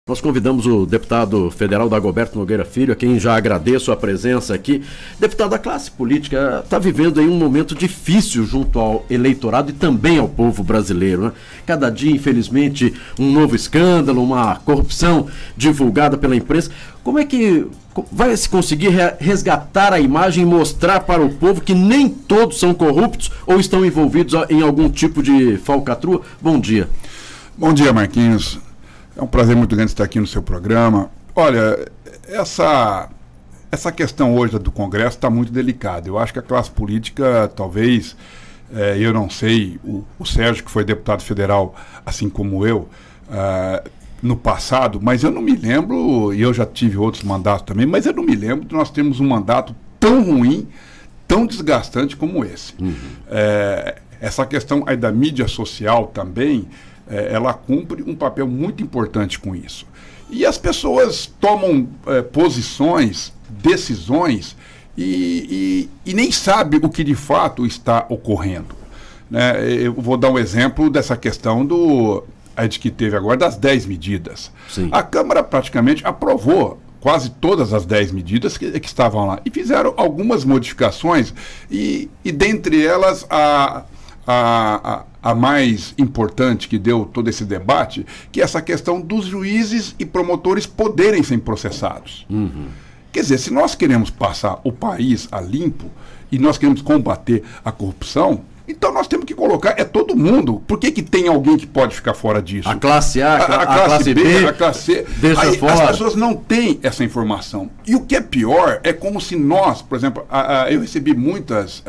Nós convidamos o deputado federal Dagoberto Nogueira Filho, a quem já agradeço a presença aqui. Deputado, a classe política está vivendo aí um momento difícil junto ao eleitorado e também ao povo brasileiro, né? Cada dia, infelizmente, um novo escândalo, uma corrupção divulgada pela imprensa. Como é que vai se conseguir resgatar a imagem e mostrar para o povo que nem todos são corruptos ou estão envolvidos em algum tipo de falcatrua? Bom dia. Bom dia, Marquinhos. É um prazer muito grande estar aqui no seu programa. Olha, essa questão hoje do Congresso está muito delicada. Eu acho que a classe política, talvez, eu não sei, o Sérgio, que foi deputado federal, assim como eu, no passado, mas eu não me lembro, e eu já tive outros mandatos também, mas eu não me lembro de nós termos um mandato tão ruim, tão desgastante como esse. Essa questão aí da mídia social também, ela cumpre um papel muito importante com isso. E as pessoas tomam posições, decisões, e nem sabem o que de fato está ocorrendo, né? Eu vou dar um exemplo dessa questão de que teve agora das 10 medidas. Sim. A Câmara praticamente aprovou quase todas as 10 medidas que estavam lá, e fizeram algumas modificações, e dentre elas a mais importante que deu todo esse debate, que é essa questão dos juízes e promotores poderem ser processados. Quer dizer, se nós queremos passar o país a limpo e nós queremos combater a corrupção, então nós temos que colocar todo mundo. Por que tem alguém que pode ficar fora disso? A classe A, a classe B, a classe C. Deixa fora. As pessoas não têm essa informação. E o que é pior é como se nós, por exemplo, eu recebi muitas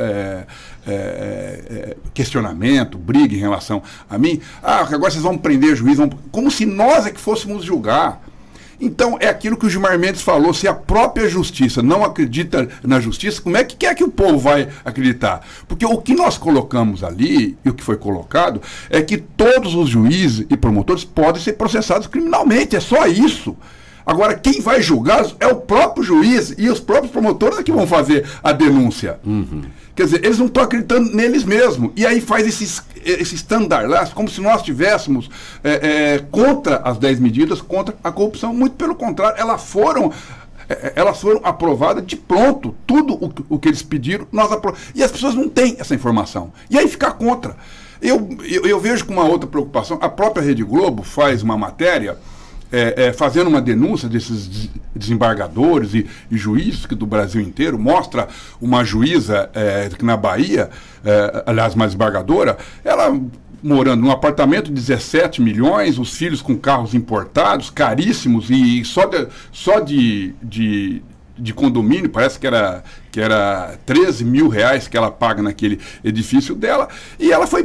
questionamento, briga em relação a mim. Agora vocês vão prender juiz, como se nós é que fôssemos julgar. Então, é aquilo que o Gilmar Mendes falou: se a própria justiça não acredita na justiça, como é que quer que o povo vai acreditar? Porque o que nós colocamos ali, e o que foi colocado, é que todos os juízes e promotores podem ser processados criminalmente, é só isso. Agora, quem vai julgar é o próprio juiz, e os próprios promotores é que vão fazer a denúncia. Quer dizer, eles não estão acreditando neles mesmos. E aí faz esse estandarte, como se nós estivéssemos contra as 10 medidas, contra a corrupção. Muito pelo contrário, elas foram aprovadas de pronto. Tudo o que eles pediram, nós aprovamos. E as pessoas não têm essa informação. E aí ficar contra. Eu vejo com uma outra preocupação. A própria Rede Globo faz uma matéria fazendo uma denúncia desses desembargadores e juízes do Brasil inteiro. Mostra uma juíza que na Bahia, aliás, uma desembargadora, ela morando num apartamento de 17 milhões, os filhos com carros importados, caríssimos, e só de condomínio, parece que era 13 mil reais que ela paga naquele edifício dela, e ela foi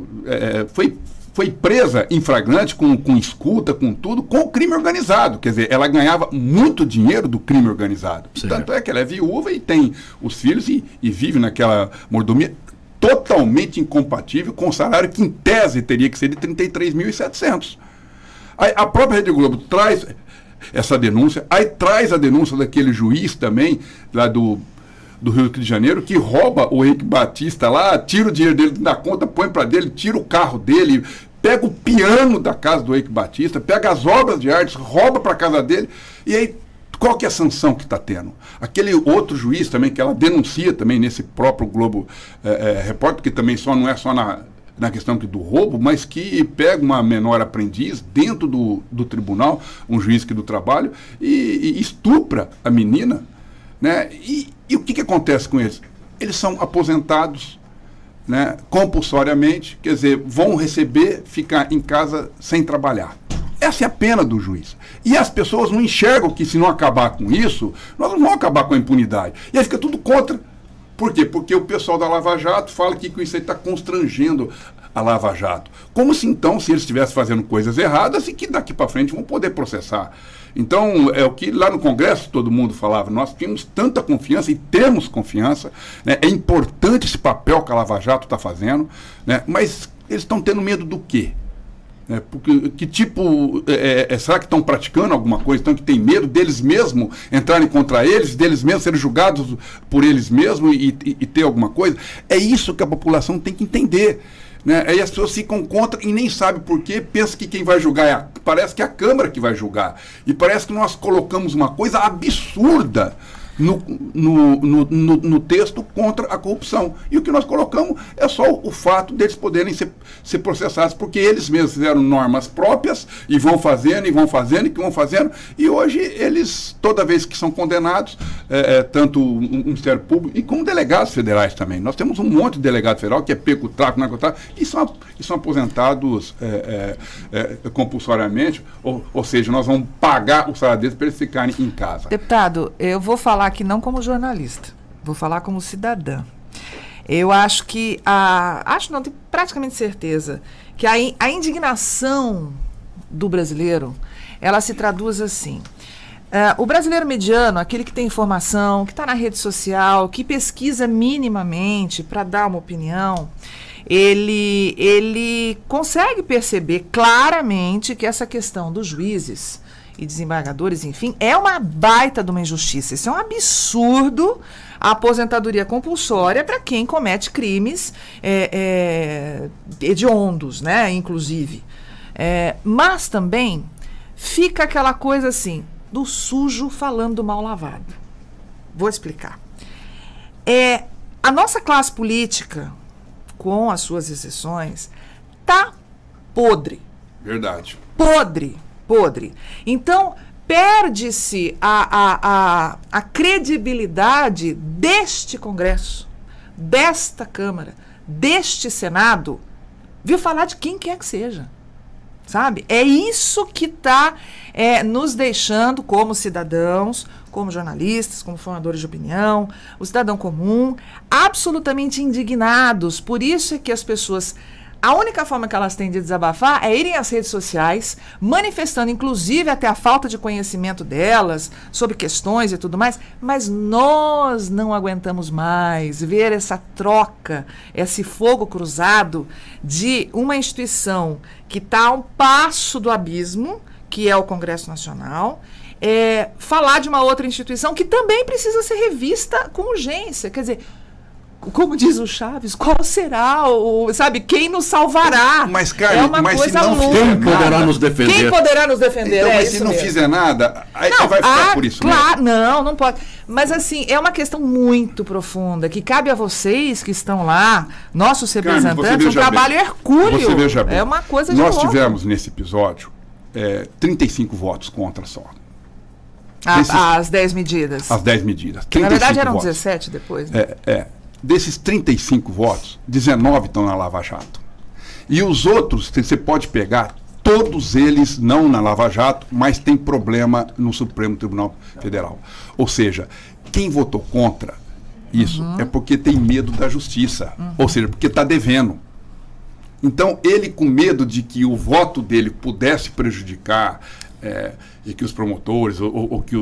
foi presa em flagrante, com escuta, com tudo, com o crime organizado. Quer dizer, ela ganhava muito dinheiro do crime organizado. Certo. Tanto é que ela é viúva e tem os filhos e vive naquela mordomia totalmente incompatível com o salário que, em tese, teria que ser de 33.700. Aí a própria Rede Globo traz essa denúncia, aí traz a denúncia daquele juiz também, lá do Rio de Janeiro, que rouba o Eike Batista lá, tira o dinheiro dele da conta, põe para dele, tira o carro dele, pega o piano da casa do Eike Batista, pega as obras de arte, rouba para a casa dele, e aí qual que é a sanção que está tendo? Aquele outro juiz também, que ela denuncia também nesse próprio Globo Repórter, que também não é só na questão do roubo, mas que pega uma menor aprendiz dentro do tribunal, um juiz do trabalho, e estupra a menina, né? E o que acontece com eles? Eles são aposentados, né, compulsoriamente, quer dizer, vão ficar em casa sem trabalhar. Essa é a pena do juiz. E as pessoas não enxergam que, se não acabar com isso, nós não vamos acabar com a impunidade. E aí fica tudo contra. Por quê? Porque o pessoal da Lava Jato fala que isso aí está constrangendo a Lava Jato. Como se então, se eles estivessem fazendo coisas erradas e que daqui para frente vão poder processar. Então, é o que lá no Congresso todo mundo falava: nós tínhamos tanta confiança e temos confiança, né? É importante esse papel que a Lava Jato está fazendo, né? Mas eles estão tendo medo do quê? Porque que tipo, será que estão praticando alguma coisa? Então, que tem medo deles mesmos entrarem contra eles, deles mesmos serem julgados por eles mesmos e ter alguma coisa? É isso que a população tem que entender. Né? Aí as pessoas ficam contra e nem sabem por quê, pensam que quem vai julgar parece que é a Câmara que vai julgar. E parece que nós colocamos uma coisa absurda no texto contra a corrupção. E o que nós colocamos é só o fato deles poderem ser processados, porque eles mesmos fizeram normas próprias e vão fazendo, e hoje eles, toda vez que são condenados, tanto o Ministério Público e como delegados federais também. Nós temos um monte de delegado federal que é pego o tráfico, narcotráfico, e são aposentados compulsoriamente, ou seja, nós vamos pagar o salário deles para eles ficarem em casa. Deputado, eu vou falar aqui não como jornalista, vou falar como cidadã. Eu acho que, não, tenho praticamente certeza, que a indignação do brasileiro, ela se traduz assim. O brasileiro mediano, aquele que tem informação, que está na rede social, que pesquisa minimamente para dar uma opinião, ele consegue perceber claramente que essa questão dos juízes e desembargadores, enfim, é uma baita de uma injustiça. Isso é um absurdo, a aposentadoria compulsória para quem comete crimes hediondos, né, inclusive. Mas também fica aquela coisa assim, do sujo falando do mal lavado. Vou explicar. A nossa classe política, com as suas exceções, tá podre. Verdade. Podre. Então, perde-se a credibilidade deste Congresso, desta Câmara, deste Senado, viu falar de quem quer que seja, sabe? É isso que está nos deixando como cidadãos, como jornalistas, como formadores de opinião, o cidadão comum, absolutamente indignados. Por isso é que as pessoas... A única forma que elas têm de desabafar é irem às redes sociais, manifestando, inclusive, até a falta de conhecimento delas sobre questões e tudo mais, mas nós não aguentamos mais ver essa troca, esse fogo cruzado de uma instituição que está a um passo do abismo, que é o Congresso Nacional, falar de uma outra instituição que também precisa ser revista com urgência. Quer dizer... Como diz o Chaves, qual será sabe, quem nos salvará? Mas, Carmen, coisa se não quem poderá nos defender? Quem poderá nos defender? Então, mas se não fizer nada, aí vai ficar por isso claro, mesmo. Não pode. Mas assim, é uma questão muito profunda, que cabe a vocês que estão lá, nossos representantes, um trabalho hercúleo. Você veja bem. É uma coisa de Nós louco. tivemos nesse episódio 35 votos contra só. As 10 medidas. As 10 medidas. Na verdade eram votos. 17 depois. Né? Desses 35 votos, 19 estão na Lava Jato. E os outros, você pode pegar, todos eles não na Lava Jato, mas tem problema no Supremo Tribunal Federal. Ou seja, quem votou contra isso é porque tem medo da justiça. Ou seja, porque está devendo. Então, ele com medo de que o voto dele pudesse prejudicar, e que os promotores ou que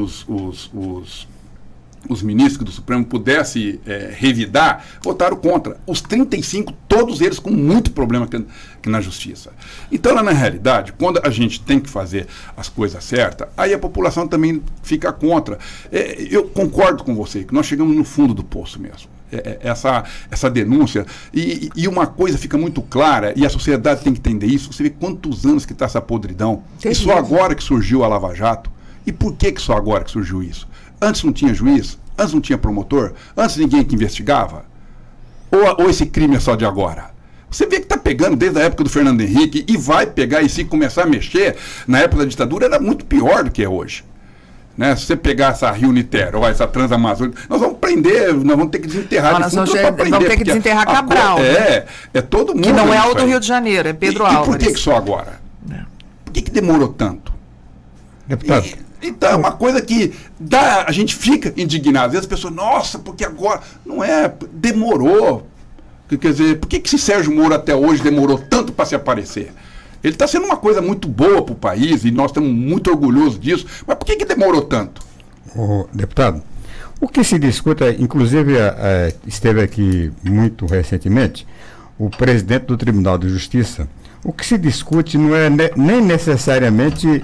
os ministros do Supremo pudessem revidar, votaram contra. Os 35, todos eles com muito problema aqui na Justiça. Então, na realidade, quando a gente tem que fazer as coisas certas, aí a população também fica contra. Eu concordo com você, que nós chegamos no fundo do poço mesmo. Essa denúncia, e uma coisa fica muito clara, e a sociedade tem que entender isso, você vê quantos anos que está essa podridão, e só agora que surgiu a Lava Jato. E por que só agora que surgiu isso? Antes não tinha juiz? Antes não tinha promotor? Antes ninguém que investigava? Ou esse crime é só de agora? Você vê que está pegando desde a época do Fernando Henrique e vai pegar e se começar a mexer, na época da ditadura era muito pior do que é hoje. Né? Se você pegar essa Rio-Niterói, ou essa Transamazônica, nós vamos prender, nós vamos ter que desenterrar. Nós vamos ter que desenterrar Cabral. É todo mundo. Que não é o do Rio de Janeiro, é Pedro Álvares. E por que só agora? Por que demorou tanto? Deputado. Então, é uma coisa que a gente fica indignado. Às vezes as pessoas, nossa, porque agora. Não é, demorou. Quer dizer, por que esse Sérgio Moro até hoje demorou tanto para se aparecer? Ele está sendo uma coisa muito boa para o país e nós estamos muito orgulhosos disso, mas por que demorou tanto? Deputado, o que se discute, inclusive esteve aqui muito recentemente, o presidente do Tribunal de Justiça, o que se discute não é nem necessariamente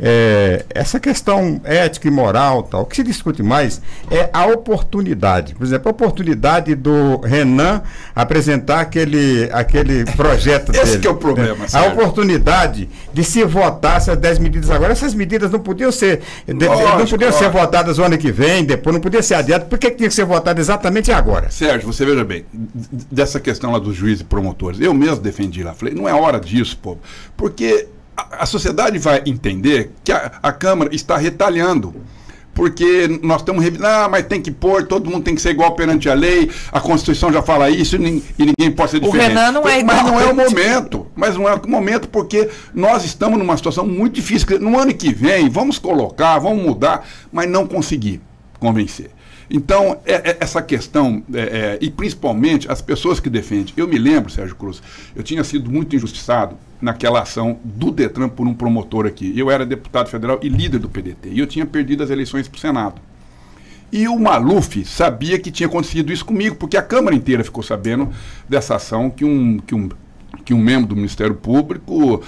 essa questão ética e moral, tal, o que se discute mais é a oportunidade. Por exemplo, a oportunidade do Renan apresentar aquele projeto dele. Esse que é o problema, A oportunidade de se votar essas 10 medidas agora. Essas medidas não podiam ser ser votadas o ano que vem, depois não podia ser adiado. Por que tinha que ser votado exatamente agora? Sérgio, você veja bem, dessa questão lá dos juízes e promotores, eu mesmo defendi lá, falei, não é hora disso, pô, porque a sociedade vai entender que a Câmara está retalhando. Porque nós estamos mas tem que pôr, todo mundo tem que ser igual perante a lei, a Constituição já fala isso e ninguém pode ser diferente. O Renan não é igual. Mas não é o momento. Mas não é o momento porque nós estamos numa situação muito difícil. No ano que vem, vamos colocar, vamos mudar, mas não conseguir convencer. Então, essa questão, e principalmente as pessoas que defendem. Eu me lembro, Sérgio Cruz, eu tinha sido muito injustiçado naquela ação do Detran por um promotor aqui. Eu era deputado federal e líder do PDT. E eu tinha perdido as eleições para o Senado. E o Maluf sabia que tinha acontecido isso comigo, porque a Câmara inteira ficou sabendo dessa ação que um membro do Ministério Público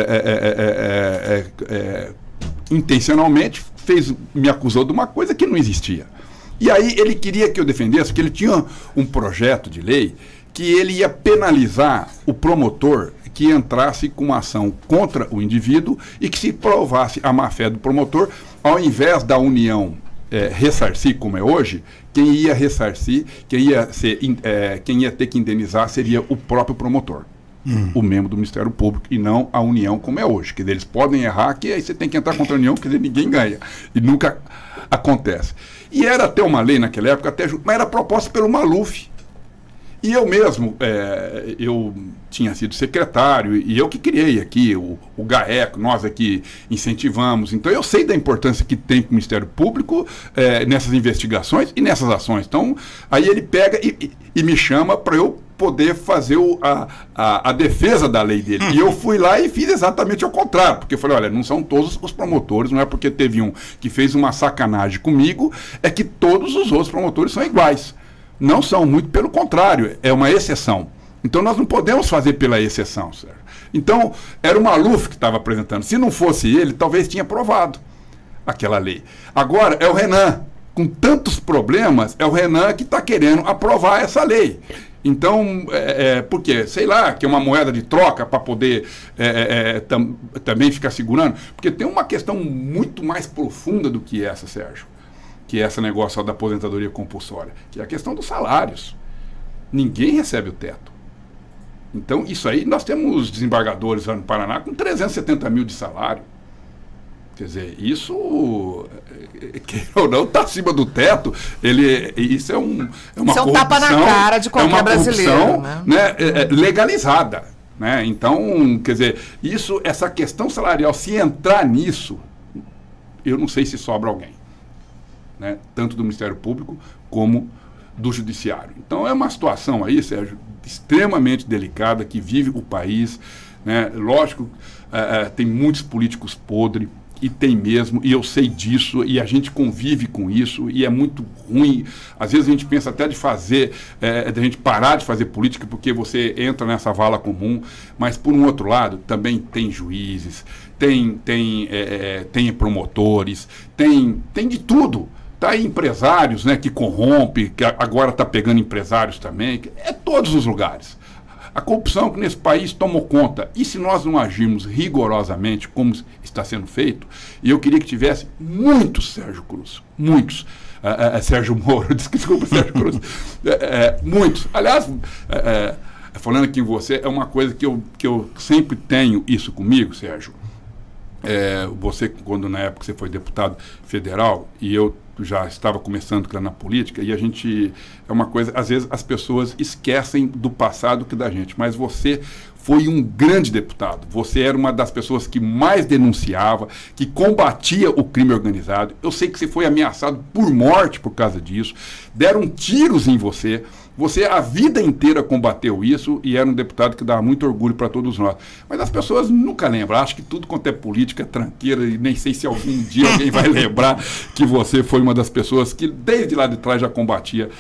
intencionalmente me acusou de uma coisa que não existia. E aí ele queria que eu defendesse, porque ele tinha um projeto de lei que ele ia penalizar o promotor que entrasse com uma ação contra o indivíduo e que se provasse a má-fé do promotor, ao invés da União ressarcir, como é hoje, quem ia ressarcir, quem ia ter que indenizar seria o próprio promotor, o membro do Ministério Público, e não a União, como é hoje. Quer dizer, eles podem errar, que aí você tem que entrar contra a União, quer dizer, ninguém ganha. E nunca acontece. E era até uma lei naquela época, mas era proposta pelo Maluf. E eu mesmo, eu tinha sido secretário, e eu que criei aqui o GAECO, nós aqui incentivamos. Então eu sei da importância que tem para o Ministério Público nessas investigações e nessas ações. Então, aí ele pega e me chama para eu poder fazer a defesa da lei dele. E eu fui lá e fiz exatamente ao contrário, porque eu falei, olha, não são todos os promotores, não é porque teve um que fez uma sacanagem comigo, é que todos os outros promotores são iguais. Não são, muito pelo contrário, é uma exceção. Então nós não podemos fazer pela exceção, Sérgio. Então, era o Maluf que estava apresentando. Se não fosse ele, talvez tinha aprovado aquela lei. Agora, é o Renan. Com tantos problemas, é o Renan que está querendo aprovar essa lei. Então, por quê? Sei lá, que é uma moeda de troca para poder também ficar segurando. Porque tem uma questão muito mais profunda do que essa, Sérgio, que é esse negócio da aposentadoria compulsória, que é a questão dos salários. Ninguém recebe o teto. Então, isso aí, nós temos desembargadores lá no Paraná com 370 mil de salário. Quer dizer, isso, que ou não, está acima do teto. Isso é uma corrupção. Um tapa na cara de qualquer brasileiro, né? Legalizada. Né? Então, quer dizer, essa questão salarial, se entrar nisso, eu não sei se sobra alguém. Né? Tanto do Ministério Público como do Judiciário. Então é uma situação aí, Sérgio, extremamente delicada que vive o país. Né? Lógico, tem muitos políticos podres, e tem mesmo, e eu sei disso, e a gente convive com isso, e é muito ruim. Às vezes a gente pensa até de gente parar de fazer política porque você entra nessa vala comum, mas por um outro lado também tem juízes, tem promotores, tem de tudo. Tá aí empresários, né, que corrompe, que agora está pegando empresários também, todos os lugares. A corrupção que nesse país tomou conta. E se nós não agirmos rigorosamente, como está sendo feito, e eu queria que tivesse muitos Sérgio Cruz, muitos, Sérgio Moro, desculpa, Sérgio Cruz, muitos. Aliás, falando aqui em você, é uma coisa que eu sempre tenho isso comigo, Sérgio. Você, quando na época você foi deputado federal, e eu já estava começando na política, e a gente, é uma coisa, às vezes as pessoas esquecem do passado que da gente, mas você foi um grande deputado, você era uma das pessoas que mais denunciava, que combatia o crime organizado. Eu sei que você foi ameaçado por morte por causa disso, deram tiros em você. Você a vida inteira combateu isso e era um deputado que dava muito orgulho para todos nós. Mas as pessoas nunca lembram. Acho que tudo quanto é política é tranqueira e nem sei se algum dia alguém vai lembrar que você foi uma das pessoas que desde lá de trás já combatia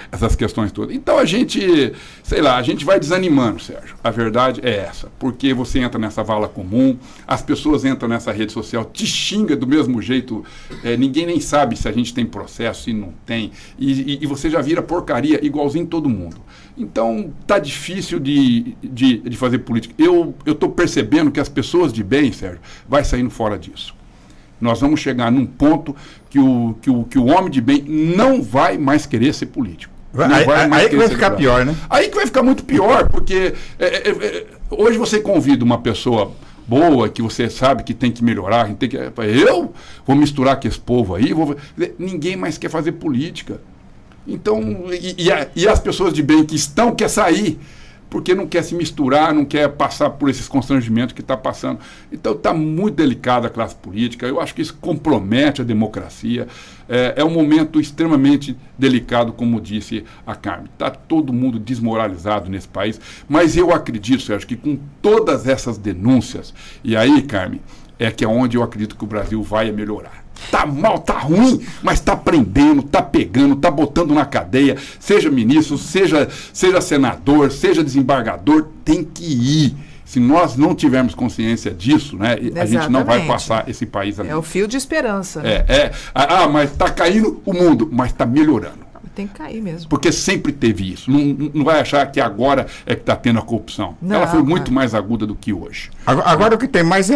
essas questões todas. Então a gente, sei lá, a gente vai desanimando, Sérgio. A verdade é essa, porque você entra nessa vala comum, as pessoas entram nessa rede social, te xinga do mesmo jeito, ninguém nem sabe se a gente tem processo, se não tem, e você já vira porcaria igualzinho todo mundo. Então tá difícil de fazer política. Eu estou percebendo que as pessoas de bem, Sérgio, vai saindo fora disso. Nós vamos chegar num ponto que o homem de bem não vai mais querer ser político. Aí que vai ficar pior, né? Aí que vai ficar muito pior, porque hoje você convida uma pessoa boa, que você sabe que tem que melhorar, eu vou misturar com esse povo aí, ninguém mais quer fazer política. Então, e as pessoas de bem que quer sair, porque não quer se misturar, não quer passar por esses constrangimentos que está passando. Então está muito delicada a classe política, eu acho que isso compromete a democracia, é um momento extremamente delicado, como disse a Carmen. Está todo mundo desmoralizado nesse país, mas eu acredito, Sérgio, que com todas essas denúncias, e aí, Carmen, que é onde eu acredito que o Brasil vai melhorar. Tá mal, tá ruim, mas tá prendendo, tá pegando, tá botando na cadeia, seja ministro, seja senador, seja desembargador, tem que ir. Se nós não tivermos consciência disso, né, a gente não vai passar esse país ali. É o fio de esperança. Né? Mas tá caindo o mundo, mas tá melhorando. Tem que cair mesmo. Porque sempre teve isso. Não vai achar que agora é que está tendo a corrupção. Não, ela foi muito mais aguda do que hoje. Agora o que tem mais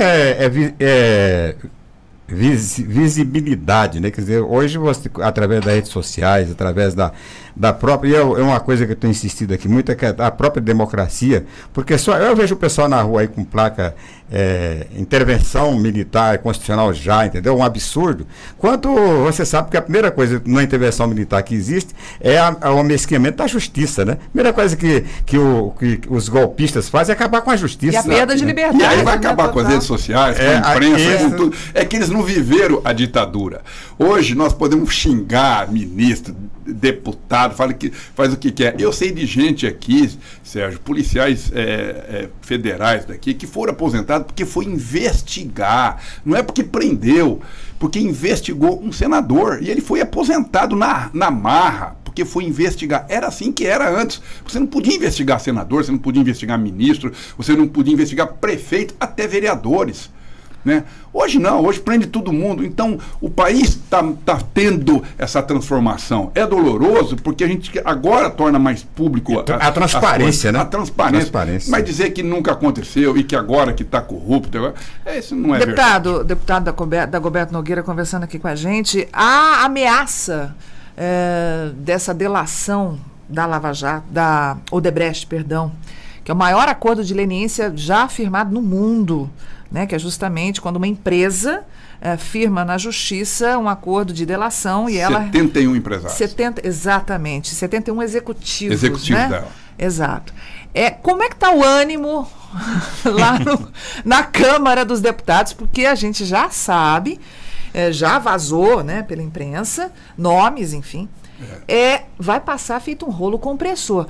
visibilidade, né? Quer dizer, hoje você, através das redes sociais, através da própria, e é uma coisa que eu tenho insistido aqui muito, é que a própria democracia, porque só eu vejo o pessoal na rua aí com placa intervenção militar constitucional já, entendeu? Um absurdo. Quanto você sabe que a primeira coisa na intervenção militar que existe é o amesquinhamento da justiça, né? A primeira coisa que os golpistas fazem é acabar com a justiça. E a perda de liberdade. E aí vai acabar com as redes sociais, com a imprensa, com tudo. É que eles não viveram a ditadura. Hoje nós podemos xingar ministro, deputado, faz o que quer. Eu sei de gente aqui, Sérgio, policiais federais daqui, que foram aposentados porque foi investigar. Não é porque prendeu, porque investigou um senador. E ele foi aposentado na marra, porque foi investigar. Era assim que era antes. Você não podia investigar senador, você não podia investigar ministro, você não podia investigar prefeito, até vereadores. Né? Hoje não, hoje prende todo mundo. Então o país está tendo essa transformação. É doloroso porque a gente agora torna mais público a transparência, né? A transparência. Mas dizer que nunca aconteceu e que agora que está corrupto, isso não é verdade. Deputado Dagoberto Nogueira conversando aqui com a gente, a ameaça dessa delação da Lava Jato, da Odebrecht, perdão, que é o maior acordo de leniência já firmado no mundo, né, que é justamente quando uma empresa firma na justiça um acordo de delação e 71 empresários. Exatamente, 71 executivos. Executivos né? dela. Exato. Como é que está o ânimo lá na Câmara dos Deputados? Porque a gente já sabe, já vazou, né, pela imprensa, nomes, enfim. Vai passar feito um rolo compressor.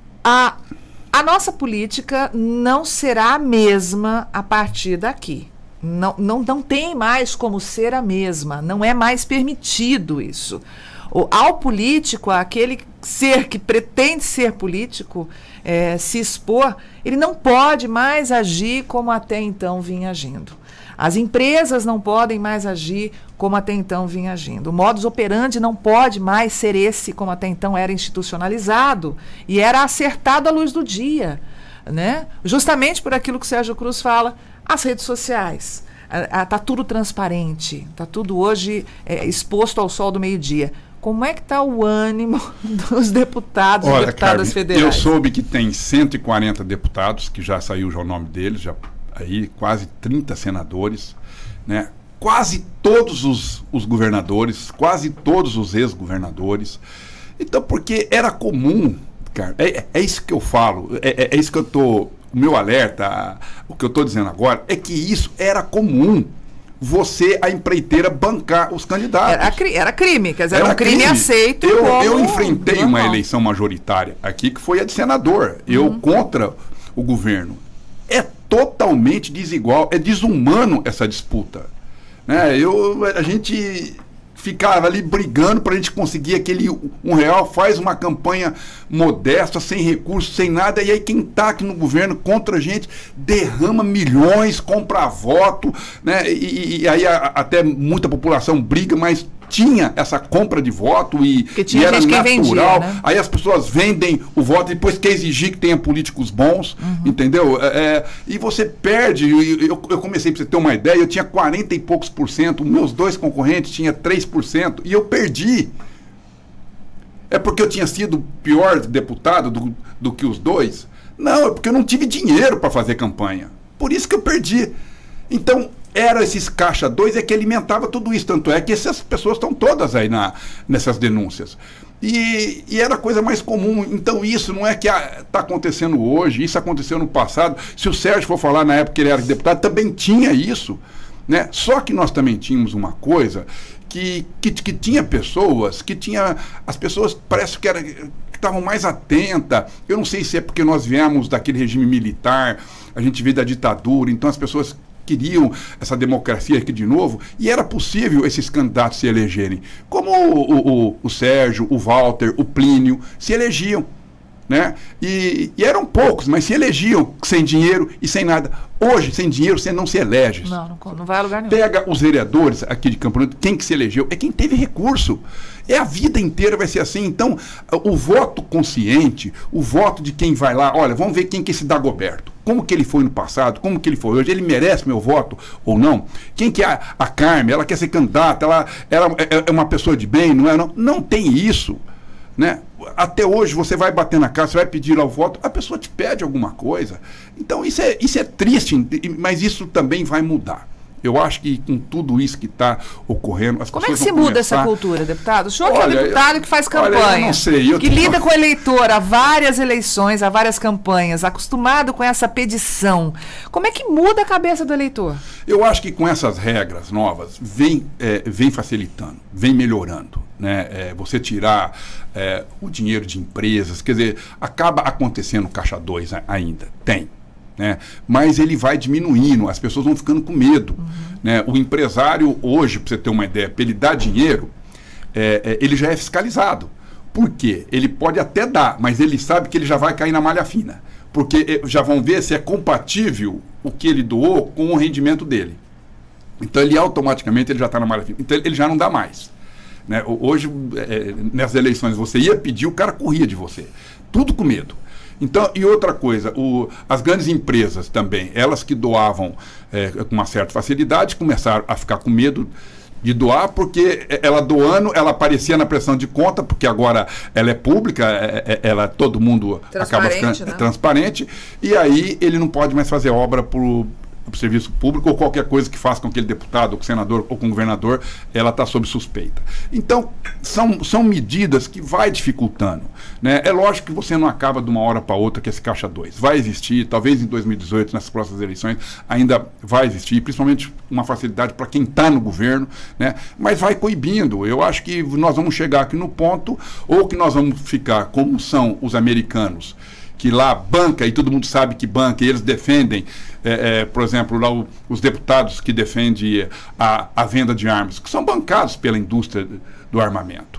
A nossa política não será a mesma a partir daqui. Não tem mais como ser a mesma. Não é mais permitido isso. Ao político, aquele ser que pretende ser político, se expor, ele não pode mais agir como até então vinha agindo. As empresas não podem mais agir como até então vinha agindo. O modus operandi não pode mais ser esse como até então era institucionalizado e era acertado à luz do dia, né? Justamente por aquilo que o Sérgio Cruz fala, as redes sociais. Está tudo transparente, está tudo hoje exposto ao sol do meio-dia. Como é que está o ânimo dos deputados e deputadas Carmen, federais? Eu soube que tem 140 deputados, que já saiu já o nome deles, já aí quase 30 senadores, né? Quase todos os governadores, quase todos os ex-governadores. Então, porque era comum, cara, é isso que eu falo, é isso que eu tô, o meu alerta, o que eu estou dizendo agora, é que isso era comum. Você, a empreiteira, bancar os candidatos. Era crime, quer dizer, era um crime aceito. Eu enfrentei uma eleição majoritária aqui, que foi a de senador. Eu contra o governo. É totalmente desigual, é desumano essa disputa. Né? A gente ficava ali brigando para a gente conseguir aquele R$1, faz uma campanha modesta, sem recursos, sem nada, e aí quem está aqui no governo contra a gente derrama milhões, compra voto, né? E aí até muita população briga, mas tinha essa compra de voto e era natural. Vendia, né? Aí as pessoas vendem o voto e depois quer exigir que tenha políticos bons, entendeu? E você perde. Eu comecei, para você ter uma ideia, eu tinha 40 e poucos %, meus dois concorrentes tinham 3%, e eu perdi. É porque eu tinha sido pior deputado do que os dois? Não, é porque eu não tive dinheiro para fazer campanha. Por isso que eu perdi. Então, era esses caixa 2 que alimentava tudo isso. Tanto é que essas pessoas estão todas aí nessas denúncias. E era a coisa mais comum. Então isso não é que está acontecendo hoje, isso aconteceu no passado. Se o Sérgio for falar na época que ele era deputado, também tinha isso, né? Só que nós também tínhamos uma coisa que tinha pessoas, as pessoas parece que estavam mais atentas. Eu não sei se é porque nós viemos daquele regime militar, a gente veio da ditadura, então as pessoas queriam essa democracia aqui de novo, e era possível esses candidatos se elegerem, como o Sérgio, o Walter, o Plínio, se elegiam, né? E eram poucos, mas se elegiam sem dinheiro e sem nada. Hoje, sem dinheiro, você não se elege. Não vai a lugar nenhum. Pega os vereadores aqui de Campo Limpo, quem que se elegeu? É quem teve recurso. É a vida inteira vai ser assim. Então, o voto consciente, o voto de quem vai lá, olha, vamos ver quem que é esse Dagoberto. Como que ele foi no passado, como que ele foi hoje, ele merece meu voto ou não? Quem que é a Carmen? Ela quer ser candidata, ela é uma pessoa de bem, não é? Não tem isso, né? Até hoje você vai bater na casa, você vai pedir lá o voto, a pessoa te pede alguma coisa. Então isso é triste, mas isso também vai mudar. Eu acho que com tudo isso que está ocorrendo, as pessoas. Como é que se muda essa cultura, deputado? O senhor que é deputado que faz campanha, eu não sei, que lida com o eleitor há várias eleições, há várias campanhas, acostumado com essa pedição. Como é que muda a cabeça do eleitor? Eu acho que com essas regras novas, vem facilitando, vem melhorando. Né? Você tirar o dinheiro de empresas, quer dizer, acaba acontecendo caixa 2 ainda, tem. Né? Mas ele vai diminuindo, as pessoas vão ficando com medo. Né? O empresário hoje, para você ter uma ideia, para ele dar dinheiro, ele já é fiscalizado. Por quê? Ele pode até dar, mas ele sabe que ele já vai cair na malha fina. Porque já vão ver se é compatível o que ele doou com o rendimento dele. Então ele automaticamente ele já está na malha fina. Então ele já não dá mais. Né? Hoje, nessas eleições, você ia pedir, o cara corria de você. Tudo com medo. Então, e outra coisa, as grandes empresas também, elas que doavam com uma certa facilidade, começaram a ficar com medo de doar, porque ela doando, ela aparecia na prestação de conta, porque agora ela é pública, todo mundo acaba ficando transparente, e aí ele não pode mais fazer obra para serviço público, ou qualquer coisa que faça com aquele deputado, ou com o senador, ou com o governador, ela está sob suspeita. Então, são medidas que vai dificultando. Né? É lógico que você não acaba de uma hora para outra que esse caixa 2 vai existir, talvez em 2018, nas próximas eleições, ainda vai existir, principalmente uma facilidade para quem está no governo, né? Mas vai coibindo. Eu acho que nós vamos chegar aqui no ponto, ou que nós vamos ficar como são os americanos, que lá banca, e todo mundo sabe que banca, e eles defendem, por exemplo, lá os deputados que defendem a venda de armas, que são bancados pela indústria do armamento.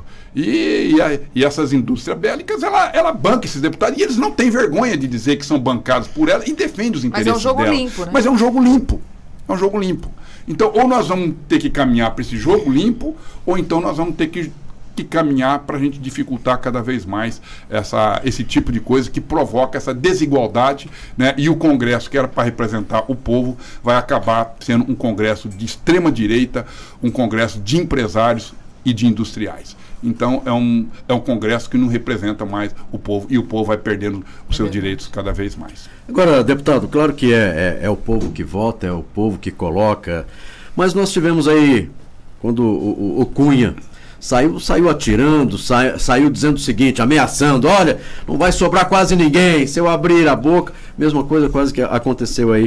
E essas indústrias bélicas, ela banca esses deputados, e eles não têm vergonha de dizer que são bancados por ela, e defendem os interesses dela. Mas é um jogo limpo, né? Mas é um jogo limpo. É um jogo limpo. Então, ou nós vamos ter que caminhar para esse jogo limpo, ou então nós vamos ter que caminhar para a gente dificultar cada vez mais esse tipo de coisa que provoca essa desigualdade, né? E o Congresso, que era para representar o povo, vai acabar sendo um Congresso de extrema direita, um Congresso de empresários e de industriais. Então é um Congresso que não representa mais o povo, e o povo vai perdendo os seus direitos cada vez mais. Agora, deputado, claro que é o povo que vota, é o povo que coloca, mas nós tivemos aí, quando o Cunha saiu atirando, saiu dizendo o seguinte, ameaçando, olha, não vai sobrar quase ninguém se eu abrir a boca. Mesma coisa quase que aconteceu aí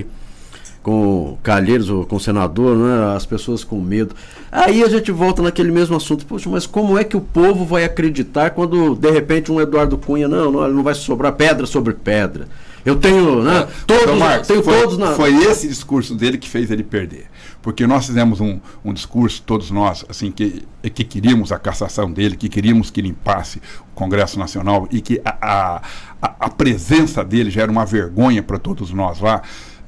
com o Calheiros, ou com o senador, né? As pessoas com medo. Aí a gente volta naquele mesmo assunto. Poxa, mas como é que o povo vai acreditar quando, de repente, um Eduardo Cunha, não vai sobrar pedra sobre pedra. Eu tenho, né? Todos na... Foi esse discurso dele que fez ele perder. porque nós fizemos um discurso, todos nós, assim, que queríamos a cassação dele, que queríamos que limpasse o Congresso Nacional e que a presença dele já era uma vergonha para todos nós lá.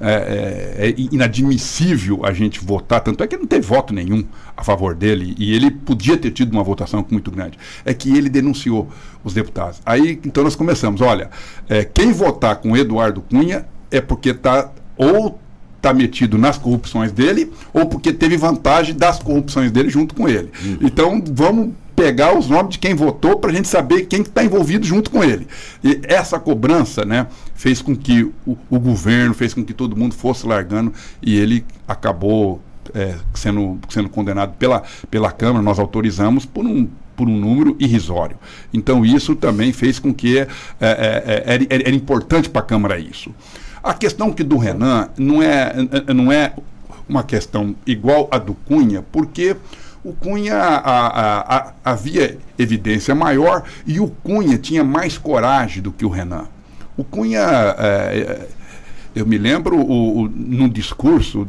É inadmissível a gente votar, tanto é que não teve voto nenhum a favor dele, e ele podia ter tido uma votação muito grande. É que ele denunciou os deputados. Aí, então nós começamos, olha, quem votar com Eduardo Cunha é porque está metido nas corrupções dele, ou porque teve vantagem das corrupções dele junto com ele. Então, vamos pegar os nomes de quem votou para a gente saber quem está envolvido junto com ele. E essa cobrança, né, fez com que o governo, fez com que todo mundo fosse largando, e ele acabou sendo condenado pela Câmara. Nós autorizamos por um número irrisório. Então isso também fez com que era importante para a Câmara isso. A questão que do Renan não é uma questão igual a do Cunha, porque o Cunha havia evidência maior e o Cunha tinha mais coragem do que o Renan. O Cunha, eu me lembro num discurso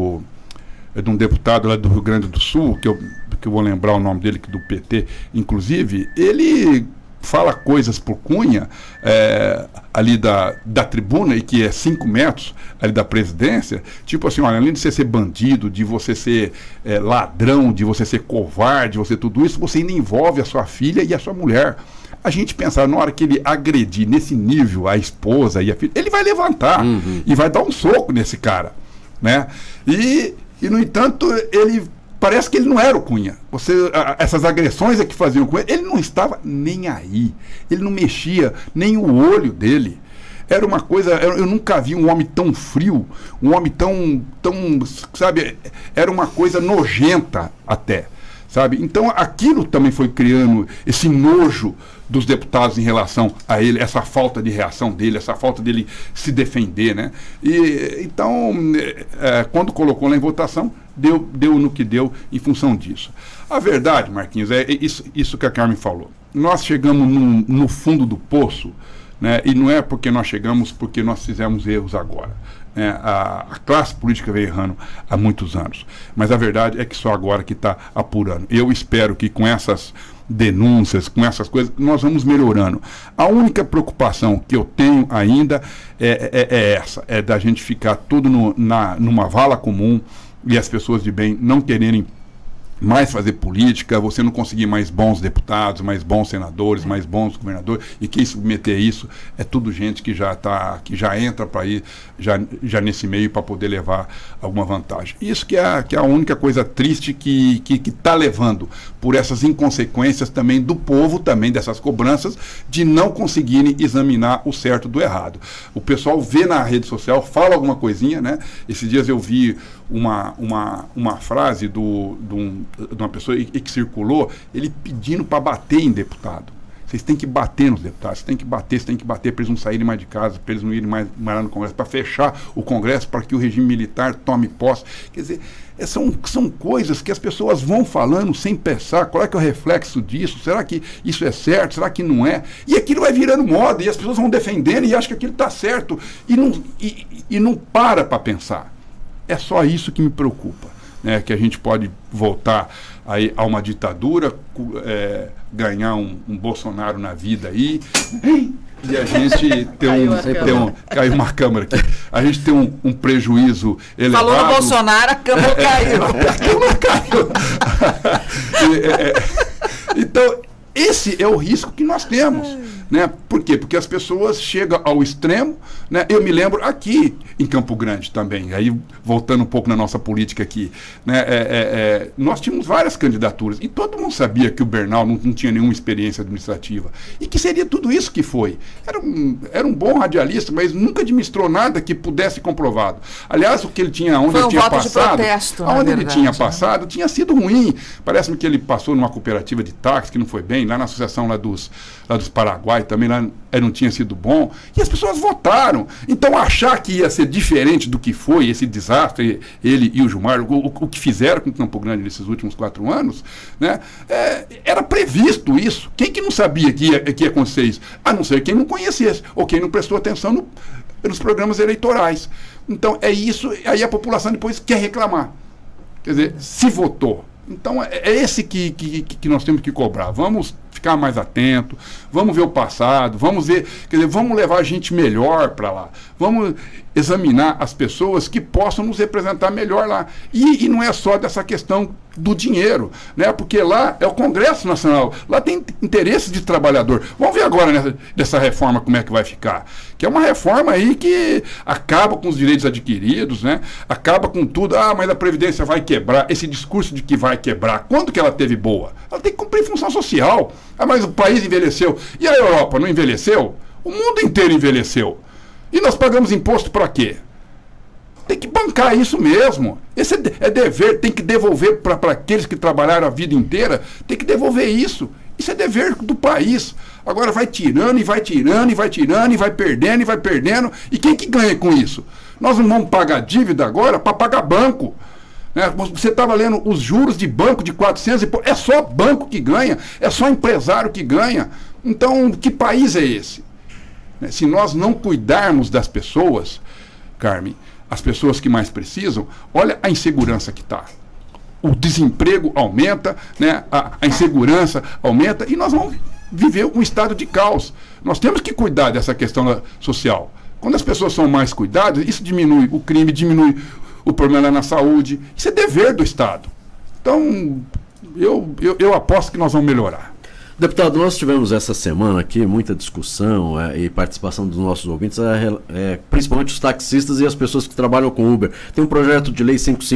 de um deputado lá do Rio Grande do Sul, que eu vou lembrar o nome dele, que do PT, inclusive, ele fala coisas por Cunha ali da tribuna, e que é 5 metros ali da presidência, tipo assim, olha, além de você ser bandido, de você ser ladrão, de você ser covarde, você tudo isso, você ainda envolve a sua filha e a sua mulher. A gente pensar, na hora que ele agredir nesse nível a esposa e a filha, ele vai levantar e vai dar um soco nesse cara, né? E no entanto, parece que ele não era o Cunha. Essas agressões que faziam com ele não estava nem aí. Ele não mexia nem o olho dele. Era uma coisa, eu nunca vi um homem tão frio, um homem tão, sabe, era uma coisa nojenta até, sabe? Então aquilo também foi criando esse nojo dos deputados em relação a ele, essa falta de reação dele, essa falta dele se defender, né? E então, quando colocou lá em votação, deu no que deu em função disso. A verdade, Marquinhos, é isso que a Carmen falou. Nós chegamos no fundo do poço, né? E não é porque nós chegamos porque nós fizemos erros agora. A classe política veio errando há muitos anos. Mas a verdade é que só agora que está apurando. Eu espero que com essas denúncias, com essas coisas, nós vamos melhorando. A única preocupação que eu tenho ainda é essa, é da gente ficar tudo numa vala comum e as pessoas de bem não quererem mais fazer política, você não conseguir mais bons deputados, mais bons senadores, mais bons governadores, e quem submeter isso é tudo gente que já entra para ir já nesse meio para poder levar alguma vantagem. Isso que é a única coisa triste que está levando por essas inconsequências também do povo, também dessas cobranças, de não conseguirem examinar o certo do errado. O pessoal vê na rede social, fala alguma coisinha, né? Esses dias eu vi uma frase de uma pessoa que circulou, ele pedindo para bater em deputado. Vocês têm que bater nos deputados, vocês têm que bater para eles não saírem mais de casa, para eles não irem mais lá no Congresso, para fechar o Congresso, para que o regime militar tome posse. Quer dizer, são coisas que as pessoas vão falando sem pensar, qual é que é o reflexo disso, será que isso é certo, será que não é? E aquilo vai virando moda, e as pessoas vão defendendo e acham que aquilo está certo, e não para pensar. É só isso que me preocupa, né? Que a gente pode voltar aí a uma ditadura, ganhar um Bolsonaro na vida aí, e a gente caiu uma câmera aqui, a gente tem um prejuízo elevado. Falou no Bolsonaro, a câmera caiu. A câmera caiu. Então, esse é o risco que nós temos. Né? Por quê? Porque as pessoas chegam ao extremo, né? Eu me lembro aqui em Campo Grande também, aí voltando um pouco na nossa política aqui, né? Nós tínhamos várias candidaturas e todo mundo sabia que o Bernal não tinha nenhuma experiência administrativa e que seria tudo isso que foi. Era um bom radialista, mas nunca administrou nada que pudesse comprovado. Aliás, o que ele tinha, onde ele tinha passado, aonde ele tinha passado, tinha sido ruim. Parece-me que ele passou numa cooperativa de táxi que não foi bem, lá na associação lá dos Paraguai também lá não tinha sido bom, e as pessoas votaram. Então achar que ia ser diferente do que foi esse desastre, ele e o Gilmar, o que fizeram com Campo Grande nesses últimos 4 anos, né, era previsto isso. Quem que não sabia que ia acontecer isso? A não ser quem não conhecesse, ou quem não prestou atenção nos programas eleitorais. Então é isso, aí a população depois quer reclamar. Quer dizer, se votou. Então, é esse que nós temos que cobrar. Vamos ficar mais atento, vamos ver o passado, vamos ver, quer dizer, vamos levar a gente melhor para lá. Vamos examinar as pessoas que possam nos representar melhor lá. E não é só dessa questão do dinheiro, né? Porque lá é o Congresso Nacional, lá tem interesses de trabalhador. Vamos ver agora dessa reforma como é que vai ficar. Que é uma reforma aí que acaba com os direitos adquiridos, né? Acaba com tudo. Ah, mas a Previdência vai quebrar. Esse discurso de que vai quebrar, quando que ela teve boa? Ela tem que cumprir função social. Ah, mas o país envelheceu. E a Europa não envelheceu? O mundo inteiro envelheceu. E nós pagamos imposto para quê? Tem que bancar isso mesmo. Esse é dever, tem que devolver para aqueles que trabalharam a vida inteira, tem que devolver isso. Isso é dever do país. Agora vai tirando e vai tirando e vai tirando e vai perdendo e vai perdendo. E quem que ganha com isso? Nós não vamos pagar dívida agora para pagar banco. Né? Você estava lendo os juros de banco de 400 e pouco. É só banco que ganha, é só empresário que ganha. Então, que país é esse? Se nós não cuidarmos das pessoas, Carmen, as pessoas que mais precisam, olha a insegurança que está. O desemprego aumenta, né? A insegurança aumenta e nós vamos viver um estado de caos. Nós temos que cuidar dessa questão social. Quando as pessoas são mais cuidadas, isso diminui o crime, diminui o problema na saúde. Isso é dever do Estado. Então, eu aposto que nós vamos melhorar. Deputado, nós tivemos essa semana aqui muita discussão e participação dos nossos ouvintes, principalmente os taxistas e as pessoas que trabalham com Uber. Tem um projeto de lei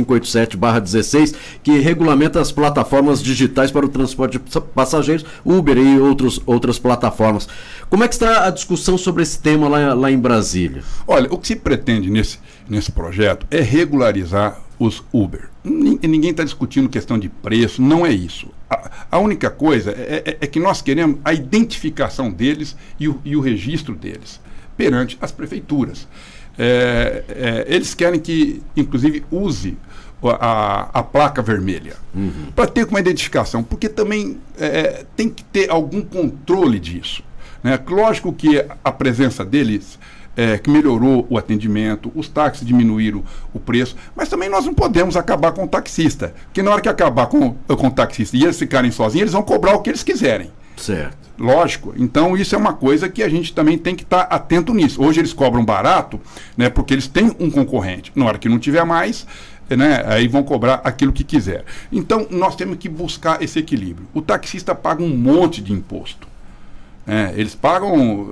5587/16 que regulamenta as plataformas digitais para o transporte de passageiros, Uber e outras plataformas. Como é que está a discussão sobre esse tema lá em Brasília? Olha, o que se pretende nesse projeto é regularizar os Uber. Ninguém está discutindo questão de preço, não é isso. A única coisa é que nós queremos a identificação deles e o registro deles perante as prefeituras. Eles querem que, inclusive, use a placa vermelha para ter uma identificação, porque também tem que ter algum controle disso. Né? Lógico que a presença deles que melhorou o atendimento, os táxis diminuíram o preço, mas também nós não podemos acabar com o taxista, porque na hora que acabar com o taxista e eles ficarem sozinhos, eles vão cobrar o que eles quiserem. Certo. Lógico. Então isso é uma coisa que a gente também tem que estar atento nisso. Hoje eles cobram barato, né, porque eles têm um concorrente. Na hora que não tiver mais, né, aí vão cobrar aquilo que quiser. Então nós temos que buscar esse equilíbrio. O taxista paga um monte de imposto. Eles pagam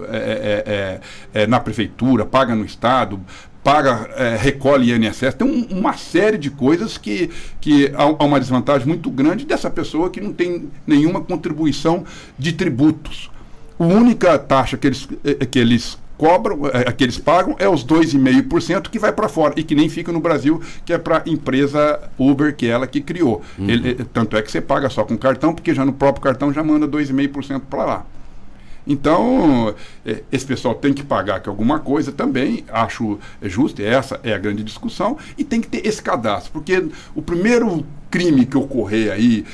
na prefeitura, pagam no estado, recolhe INSS, tem uma série de coisas que há uma desvantagem muito grande dessa pessoa que não tem nenhuma contribuição de tributos. A única taxa que eles cobram, que eles pagam é os 2,5% que vai para fora e que nem fica no Brasil, que é para a empresa Uber, que é ela que criou. Tanto é que você paga só com cartão, porque já no próprio cartão já manda 2,5% para lá. Então, esse pessoal tem que pagar aqui alguma coisa também, acho justo, essa é a grande discussão, e tem que ter esse cadastro, porque o primeiro crime que ocorrer aí,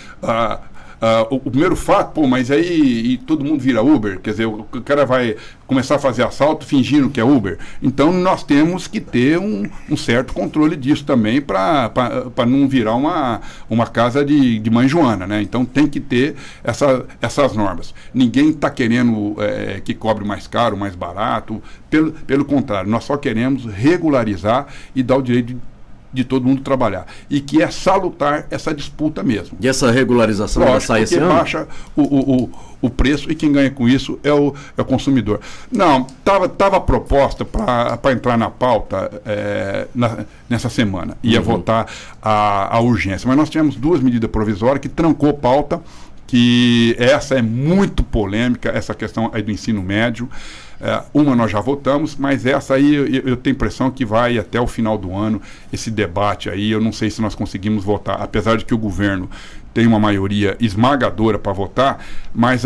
o primeiro fato, mas aí todo mundo vira Uber, quer dizer, o cara vai começar a fazer assalto fingindo que é Uber. Então nós temos que ter um certo controle disso também para não virar uma casa de mãe Joana, né? Então tem que ter essas normas. Ninguém está querendo que cobre mais caro, mais barato, pelo contrário, nós só queremos regularizar e dar o direito de todo mundo trabalhar. E que é salutar essa disputa mesmo. E essa regularização vai sair esse ano? Baixa o preço e quem ganha com isso é o consumidor. Não, estava proposta para entrar na pauta nessa semana. Ia votar a urgência. Mas nós tivemos duas medidas provisórias que trancou pauta, que essa é muito polêmica, essa questão aí do ensino médio. Uma nós já votamos, mas essa aí eu tenho a impressão que vai até o final do ano, esse debate aí, eu não sei se nós conseguimos votar, apesar de que o governo tem uma maioria esmagadora para votar, mas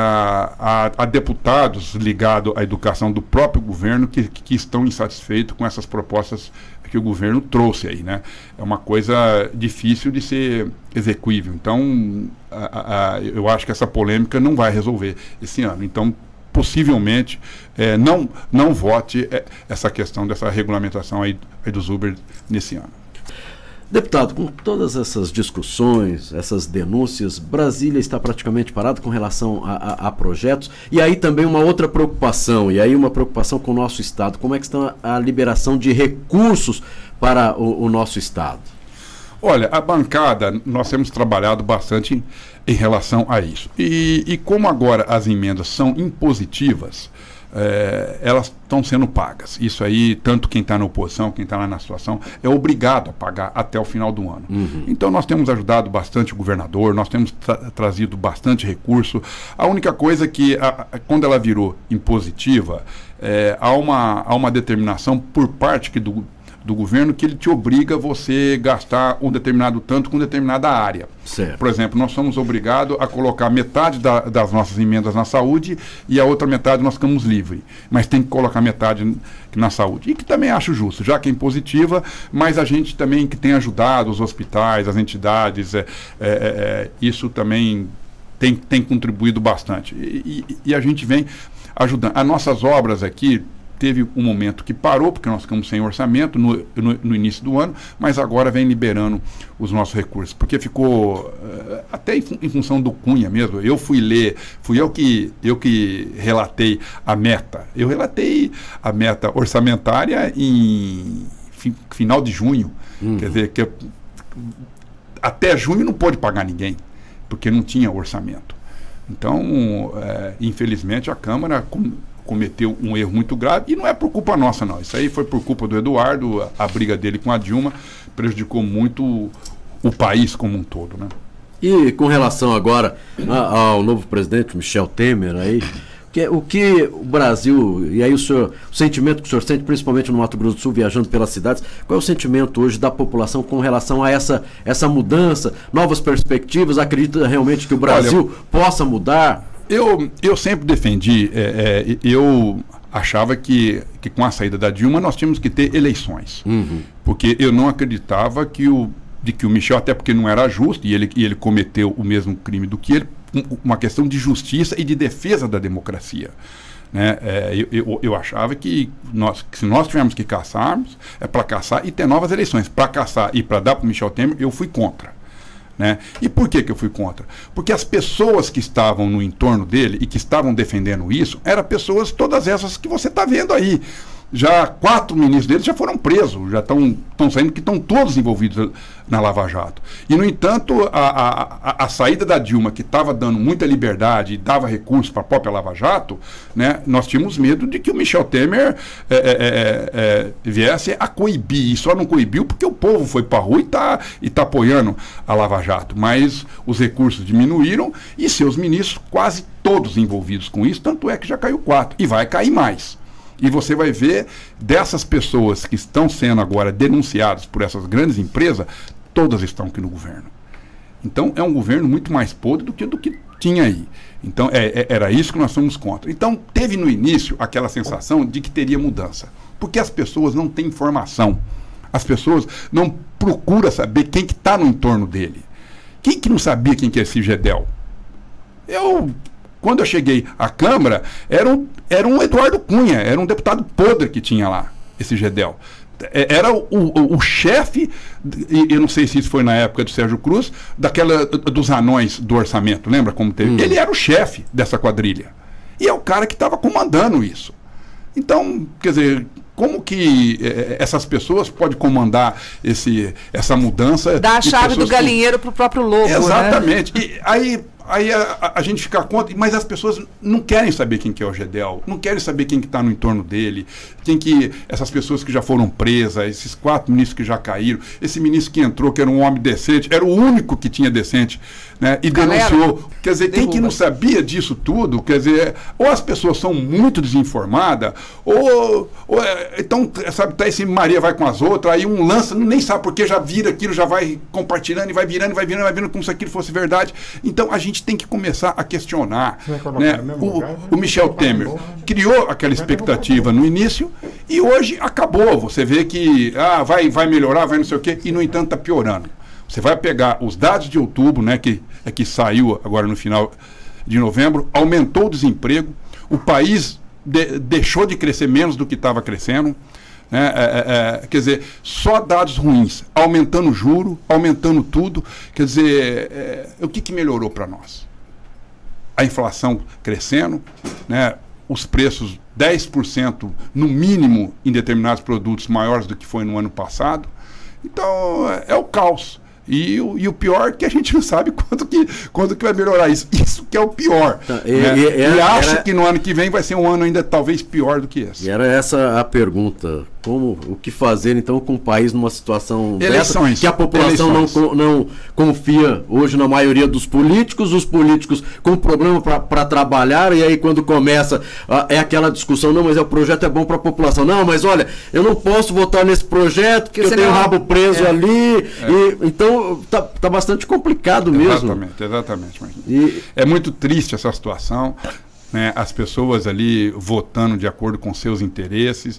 há deputados ligados à educação do próprio governo que estão insatisfeitos com essas propostas que o governo trouxe aí, né? É uma coisa difícil de ser execuível. Então, eu acho que essa polêmica não vai resolver esse ano. Então, possivelmente, não vote essa questão dessa regulamentação aí dos Uber nesse ano. Deputado, com todas essas discussões, essas denúncias, Brasília está praticamente parada com relação a projetos, e aí também uma outra preocupação, e aí uma preocupação com o nosso Estado. Como é que está a liberação de recursos para o nosso Estado? Olha, a bancada, nós temos trabalhado bastante em relação a isso. E como agora as emendas são impositivas, elas estão sendo pagas. Isso aí, tanto quem está na oposição, quem está lá na situação, é obrigado a pagar até o final do ano. Então nós temos ajudado bastante o governador, nós temos trazido bastante recurso. A única coisa é que, quando ela virou impositiva, há uma determinação por parte do governo que ele te obriga a você gastar um determinado tanto com determinada área. Certo. Por exemplo, nós somos obrigados a colocar metade das nossas emendas na saúde e a outra metade nós ficamos livres. Mas tem que colocar metade na saúde. E que também acho justo, já que é impositiva, mas a gente também que tem ajudado os hospitais, as entidades, isso também tem contribuído bastante. E a gente vem ajudando. As nossas obras aqui, teve um momento que parou, porque nós ficamos sem orçamento no início do ano, mas agora vem liberando os nossos recursos, porque ficou até em função do Cunha mesmo. Eu fui eu que relatei a meta. Eu relatei a meta orçamentária em final de junho. Quer dizer, que até junho não pôde pagar ninguém, porque não tinha orçamento. Então, infelizmente, a Câmara cometeu um erro muito grave, e não é por culpa nossa, não. Isso aí foi por culpa do Eduardo, a briga dele com a Dilma prejudicou muito o país como um todo, né? E com relação agora ao novo presidente, Michel Temer, aí, o que o Brasil, e aí o sentimento que o senhor sente, principalmente no Mato Grosso do Sul, viajando pelas cidades, qual é o sentimento hoje da população com relação a essa mudança, novas perspectivas? Acredita realmente que o Brasil possa mudar? Eu sempre defendi, eu achava que com a saída da Dilma nós tínhamos que ter eleições. Porque eu não acreditava que o Michel, até porque não era justo, e ele cometeu o mesmo crime do que ele, uma questão de justiça e de defesa da democracia. Né? Eu achava que se nós tivermos que caçarmos, é para caçar e ter novas eleições. Para caçar e para dar para o Michel Temer, eu fui contra. Né? E por que eu fui contra? Porque as pessoas que estavam no entorno dele e que estavam defendendo isso, eram pessoas, todas essas que você está vendo aí. Já 4 ministros deles já foram presos, já estão saindo, que estão todos envolvidos na Lava Jato. E, no entanto, a saída da Dilma, que estava dando muita liberdade e dava recursos para a própria Lava Jato, né, nós tínhamos medo de que o Michel Temer viesse a coibir. E só não coibiu porque o povo foi para a rua e está apoiando a Lava Jato. Mas os recursos diminuíram e seus ministros, quase todos envolvidos com isso, tanto é que já caiu 4 e vai cair mais. E você vai ver, dessas pessoas que estão sendo agora denunciadas por essas grandes empresas, todas estão aqui no governo. Então é um governo muito mais podre do que tinha aí. Então era isso que nós somos contra. Então teve no início aquela sensação de que teria mudança, porque as pessoas não têm informação. As pessoas não procuram saber quem que está no entorno dele. Quem que não sabia quem que é esse Gedel? Quando eu cheguei à Câmara, era um Eduardo Cunha, era um deputado podre que tinha lá, esse Gedel. Era o chefe, eu não sei se isso foi na época do Sérgio Cruz, dos anões do orçamento, lembra como teve? Ele era o chefe dessa quadrilha. E é o cara que estava comandando isso. Então, quer dizer, como que essas pessoas podem comandar essa mudança? Dar a chave do galinheiro para o próprio lobo. Exatamente. Né? E aí a gente fica contra, mas as pessoas não querem saber quem que é o Gedel, não querem saber quem que está no entorno dele, essas pessoas que já foram presas, esses 4 ministros que já caíram, esse ministro que entrou, que era um homem decente, era o único que tinha decente, né, e denunciou. Quer dizer, quem que não sabia disso tudo, quer dizer, ou as pessoas são muito desinformadas, então, sabe, tá esse Maria vai com as outras, aí um lança, nem sabe porque já vira aquilo, já vai compartilhando e vai virando, como se aquilo fosse verdade. Então a gente tem que começar a questionar, né? O Michel Temer criou aquela expectativa no início e hoje acabou. Você vê que vai melhorar, vai não sei o quê, e no entanto está piorando. Você vai pegar os dados de outubro, né, que saiu agora no final de novembro, aumentou o desemprego, o país deixou de crescer menos do que estava crescendo, né? Quer dizer, só dados ruins, aumentando o juro, aumentando tudo. Quer dizer, o que melhorou para nós? A inflação crescendo, né? Os preços 10% no mínimo em determinados produtos maiores do que foi no ano passado. Então, é o caos. E o pior é que a gente não sabe quando que vai melhorar isso. Isso que é o pior. Tá, e acho que no ano que vem vai ser um ano ainda talvez pior do que esse. E era essa a pergunta. O que fazer então com o país numa situação eleições, dessa, que a população não confia hoje na maioria dos políticos, os políticos com problema para trabalhar, e aí quando começa é aquela discussão, não, mas o projeto é bom para a população. Não, mas olha, eu não posso votar nesse projeto porque eu tenho o rabo preso ali. Então tá bastante complicado mesmo. Exatamente. É muito triste essa situação, né? As pessoas ali votando de acordo com seus interesses.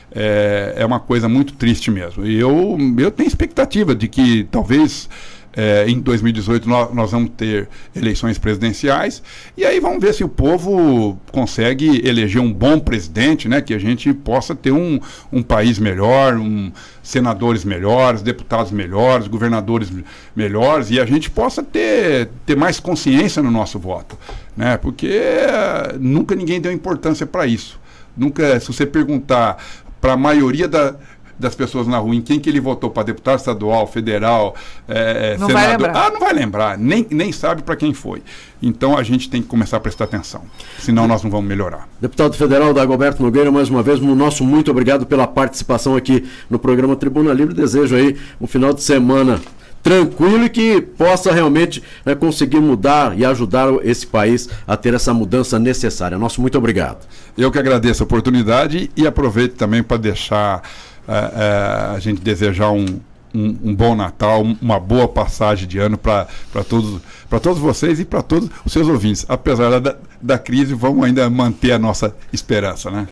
É uma coisa muito triste mesmo. E eu tenho expectativa de que talvez em 2018 nós vamos ter eleições presidenciais, e aí vamos ver se o povo consegue eleger um bom presidente, né? Que a gente possa ter um país melhor, senadores melhores, deputados melhores, governadores melhores, e a gente possa ter mais consciência no nosso voto, né? Porque nunca ninguém deu importância para isso. Nunca, se você perguntar para a maioria das pessoas na rua em quem que ele votou, para deputado estadual, federal, não senador, vai lembrar. Não vai lembrar, nem sabe para quem foi. Então a gente tem que começar a prestar atenção, senão nós não vamos melhorar. Deputado federal Dagoberto Nogueira, mais uma vez, nosso muito obrigado pela participação aqui no programa Tribuna Livre. Desejo aí um final de semana tranquilo e que possa realmente conseguir mudar e ajudar esse país a ter essa mudança necessária. Nosso muito obrigado. Eu que agradeço a oportunidade e aproveito também para deixar a gente desejar um bom Natal, uma boa passagem de ano para todos vocês e para todos os seus ouvintes. Apesar da crise, vamos ainda manter a nossa esperança, né?